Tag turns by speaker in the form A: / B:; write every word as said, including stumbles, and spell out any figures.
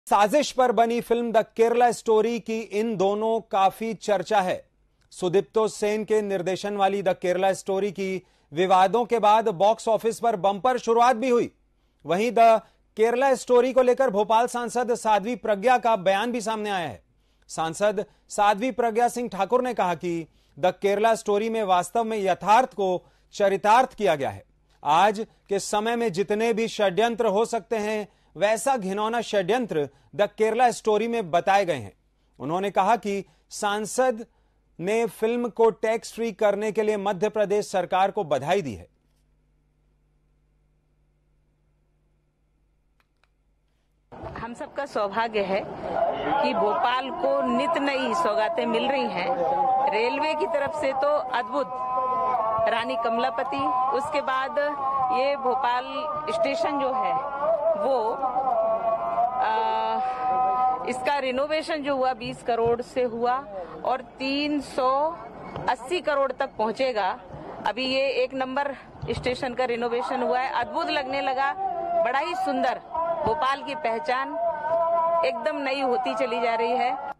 A: साजिश पर बनी फिल्म द केरला स्टोरी की इन दोनों काफी चर्चा है। सुदीप्तो सेन के निर्देशन वाली द केरला स्टोरी की विवादों के बाद बॉक्स ऑफिस पर बम्पर शुरुआत भी हुई। वहीं द केरला स्टोरी को लेकर भोपाल सांसद साध्वी प्रज्ञा का बयान भी सामने आया है। सांसद साध्वी प्रज्ञा सिंह ठाकुर ने कहा कि द केरला स्टोरी में वास्तव में यथार्थ को चरितार्थ किया गया है। आज के समय में जितने भी षड्यंत्र हो सकते हैं, वैसा घिनौना षड्यंत्र द केरला स्टोरी में बताए गए हैं। उन्होंने कहा कि सांसद ने फिल्म को टैक्स फ्री करने के लिए मध्य प्रदेश सरकार को बधाई दी है।
B: हम सबका सौभाग्य है कि भोपाल को नित नई सौगातें मिल रही हैं। रेलवे की तरफ से तो अद्भुत रानी कमलापति, उसके बाद ये भोपाल स्टेशन जो है वो आ, इसका रिनोवेशन जो हुआ बीस करोड़ से हुआ और तीन सौ अस्सी करोड़ तक पहुंचेगा। अभी ये एक नंबर स्टेशन का रिनोवेशन हुआ है, अद्भुत लगने लगा, बड़ा ही सुंदर। भोपाल की पहचान एकदम नई होती चली जा रही है।